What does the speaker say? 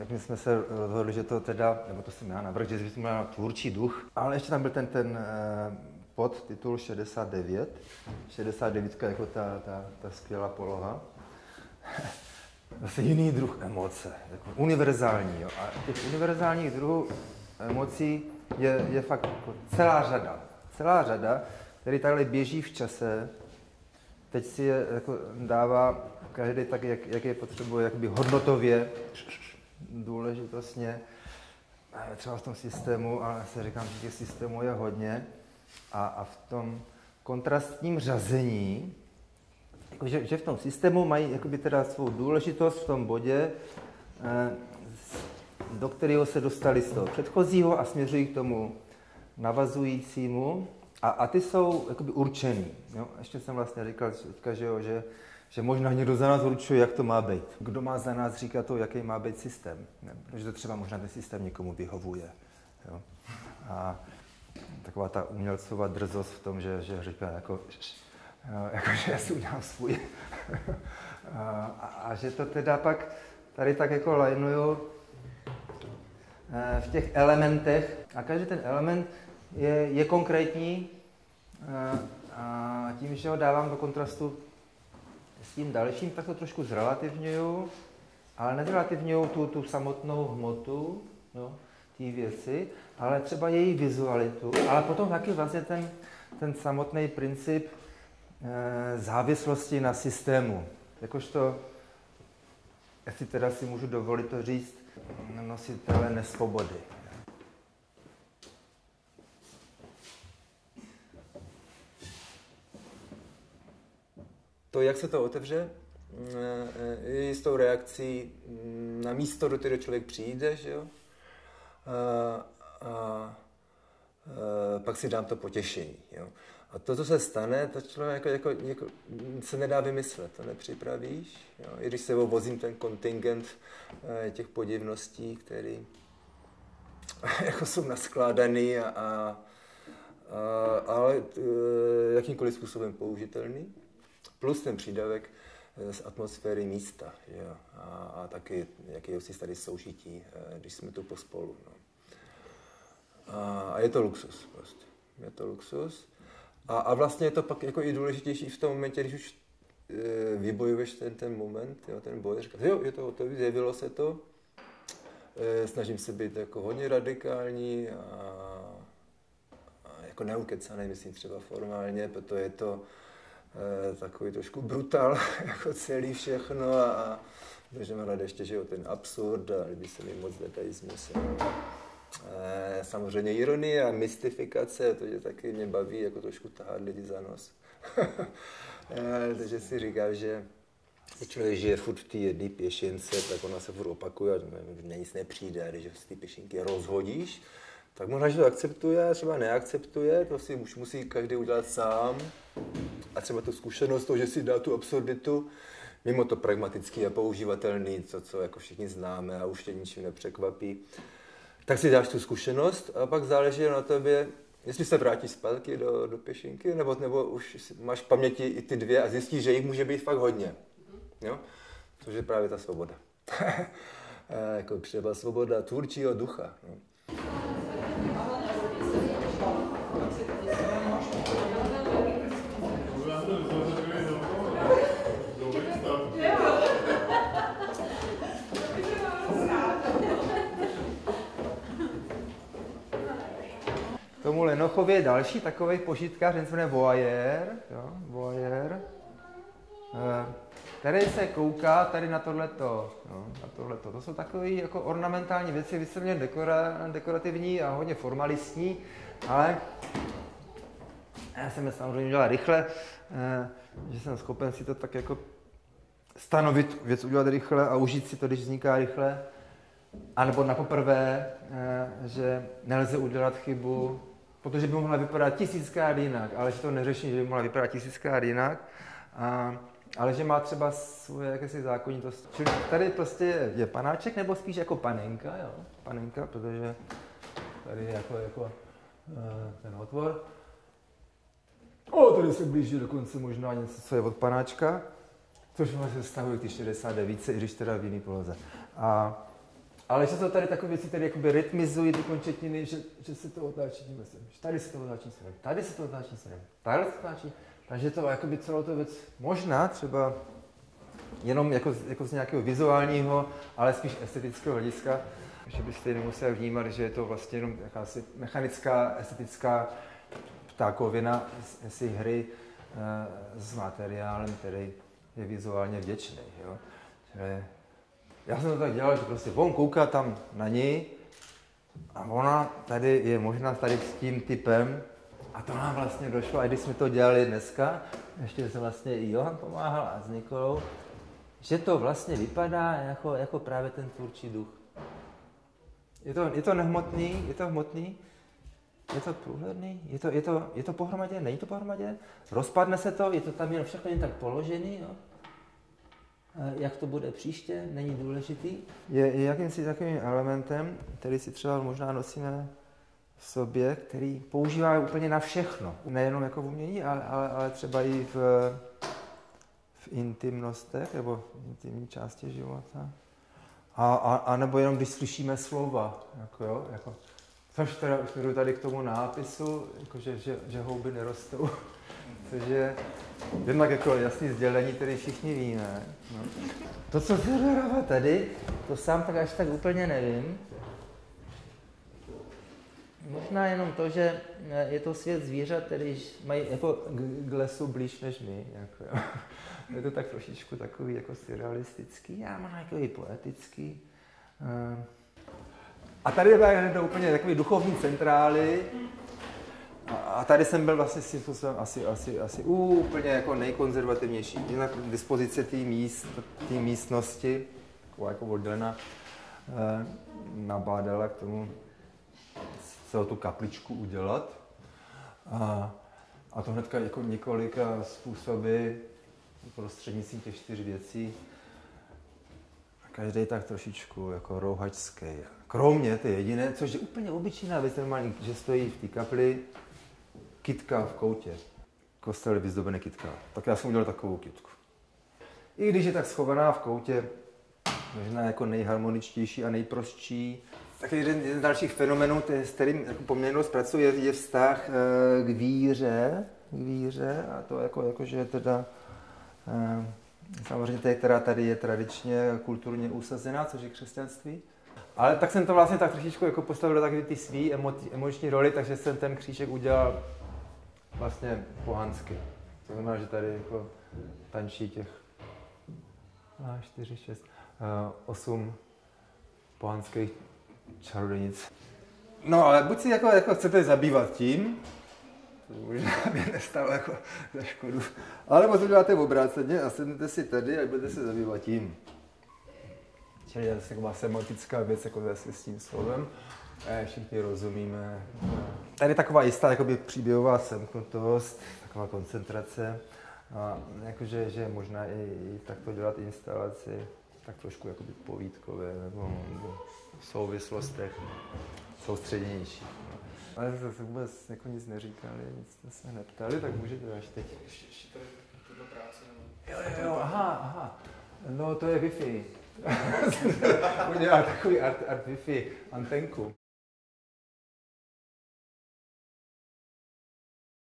tak my jsme se rozhodli, že to teda, nebo to jsem já navrhl, že bychom měli tvůrčí duch, ale ještě tam byl ten podtitul 69. 69 jako ta skvělá poloha. Zase jiný druh emoce, jako univerzální. Jo. A těch univerzálních druhů emocí je fakt jako celá řada, který takhle běží v čase. Teď si je jako dává každý tak, jak je potřebuje, jakoby hodnotově, důležitostně, třeba v tom systému, ale se říkám, že těch systémů je hodně. A v tom kontrastním řazení, že v tom systému mají jakoby teda svou důležitost v tom bodě, do kterého se dostali z toho předchozího a směřují k tomu navazujícímu. A ty jsou jakoby určený. Jo? Ještě jsem vlastně říkal teďka, že možná někdo za nás určuje, jak to má být. Kdo má za nás říkat to, jaký má být systém. Ne? Protože to třeba možná ten systém někomu vyhovuje. Jo? A taková ta umělcová drzost v tom, že říká, jako že já si udělám svůj. a že to teda pak tady tak jako lajnuju v těch elementech. A každý ten element je konkrétní a tím, že ho dávám do kontrastu s tím dalším, tak to trošku zrelativňuju, ale nezrelativňuju tu samotnou hmotu té věci, ale třeba její vizualitu, ale potom taky vlastně ten samotný princip závislosti na systému. Jakožto, jestli teda si můžu dovolit to říct, nositele nesvobody. To, jak se to otevře, je jistou reakcí na místo, do kterého člověk přijde, že jo? Pak si dám to potěšení. Jo? A to, co se stane, to člověk jako se nedá vymyslet, to nepřipravíš. Jo? I když se vozím ten kontingent těch podivností, které jako jsou naskládaný, ale jakýmkoliv způsobem použitelný. Plus ten přídavek z atmosféry místa, jo? A taky jakýsi tady soužití, když jsme tu pospolu. No. A je to luxus prostě. Je to luxus. A vlastně je to pak jako i důležitější v tom momentě, když už vybojuješ ten moment, jo, ten boj, říkáš, jo, je to hotový, zjevilo se to. Snažím se být jako hodně radikální a jako neukecaný, myslím třeba formálně, protože je to takový trošku brutal, jako celý všechno a protože mám rád ještě, že jo, ten absurd a líbí se mi moc dadaismus. Samozřejmě ironie a mystifikace, to je taky mě baví, jako trošku tahat lidi za nos. Takže si říkám, že člověk žije furt v té jedné pěšince, tak ona se furt opakuje a nic nepřijde. A když z té pěšinky rozhodíš, tak možná, že to akceptuje, třeba neakceptuje, to si už musí každý udělat sám. A třeba tu zkušenost toho, že si dá tu absurditu, mimo to pragmatický a používatelný, to, co jako všichni známe a už tě ničím nepřekvapí, tak si dáš tu zkušenost a pak záleží na tobě, jestli se vrátíš zpátky do pěšinky, nebo už máš v paměti i ty dvě a zjistíš, že jich může být fakt hodně. Jo? Což je právě ta svoboda. Jako třeba svoboda tvůrčího ducha. No. K tomu Lenochově je další takový požitkář, ten se jmenuje voyeur, který se kouká tady na tohleto. To jsou takové jako ornamentální věci, vysloveně dekorativní a hodně formalistní, ale já jsem je samozřejmě udělal rychle, že jsem schopen si to tak jako stanovit, věc udělat rychle a užít si to, když vzniká rychle. A nebo na poprvé, že nelze udělat chybu, protože by mohla vypadat tisíckrát jinak, ale že to neřeším, že by mohla vypadat tisíckrát jinak, ale že má třeba svoje jakési zákonitosti. Čili tady prostě je panáček, nebo spíš jako panenka, jo? Panenka, protože tady je jako ten otvor. Tady se blíží dokonce možná něco, co je od panáčka, což se vztahuje k ty 69, i když teda v jiný poloze. Ale že jsou tady takové věci, které jakoby rytmizují ty končetiny, že se to otáčí tímhle sem. Tady se to otáčí sem. Tady se to otáčí sem. Tady se to otáčí. Takže to jakoby celou tu věc možná třeba jenom jako z nějakého vizuálního, ale spíš estetického hlediska, že byste nemuseli vnímat, že je to vlastně jenom jakási mechanická, estetická ptákovina z hry s materiálem, který je vizuálně vděčný. Jo? Já jsem to tak dělal, že prostě on kouká tam na ní a ona tady je možná tady s tím typem a to nám vlastně došlo, a když jsme to dělali dneska, ještě se vlastně i Johan pomáhal a s Nikolou, že to vlastně vypadá jako právě ten tvůrčí duch. Je to nehmotný, je to hmotný, je to průhledný, je to pohromadě, není to pohromadě, rozpadne se to, je to tam jen všechno jen tak položený, jo? Jak to bude příště, není důležitý. Je jakýmsi takovým elementem, který si třeba možná nosíme v sobě, který používá úplně na všechno. Nejenom jako v umění, ale třeba i v intimnostech nebo v intimní části života. A nebo jenom když slyšíme slova, což teda už jdu tady k tomu nápisu, že houby nerostou, což je jednak jako jasný sdělení, který všichni víme. No. To, co se odehrává tady, to sám tak až tak úplně nevím. Možná jenom to, že je to svět zvířat, který mají jako k lesu blíž než my. Jako, jo. Je to tak trošičku takový jako surrealistický, a možná takový poetický. A tady je to úplně takový duchovní centrály. A tady jsem byl vlastně s tím způsobem asi úplně jako nejkonzervativnější. Jinak dispozice té místnosti, jako oddělená, nabádala k tomu celou tu kapličku udělat. A to hnedka jako několika způsoby, prostřednictvím těch 4 věcí. Každý tak trošičku jako rouhačský. Kromě ty jediné, což je úplně obyčejná věc, normální, že stojí v té kapli kytka v koutě. Kostel je vyzdobený kytka. Tak já jsem udělal takovou kytku. I když je tak schovaná v koutě, možná jako nejharmoničtější a nejprostší. Tak jeden z dalších fenomenů, s kterým jako poměrně zpracuji, je vztah k víře. A to že teda samozřejmě té, která tady je tradičně kulturně usazená, což je křesťanství. Ale tak jsem to vlastně tak trošičku jako postavil do takové ty svý emoční roli, takže jsem ten křížek udělal vlastně pohansky. To znamená, že tady jako tančí těch 4, 6, 8 pohanských čarodějnic. No ale buď si jako chcete zabývat tím, možná mě nestalo jako za škodu, ale nebo to děláte obráceně a sednete si tady a budete se zabývat tím. Čili je to taková semantická věc jako s tím slovem. Všichni rozumíme. Tady je taková jistá jakoby příběhová semknutost, taková koncentrace. A jakože že možná i takto dělat instalaci, tak trošku jakoby povídkové nebo v souvislostech soustředěnější. Ale zase vůbec jako nic neříkali, nic jsme se neptali, tak můžete až teď. Ještě tady tuto práci. Jo, aha. No to je Wi-Fi. Udělal takový art Wi-Fi antenku.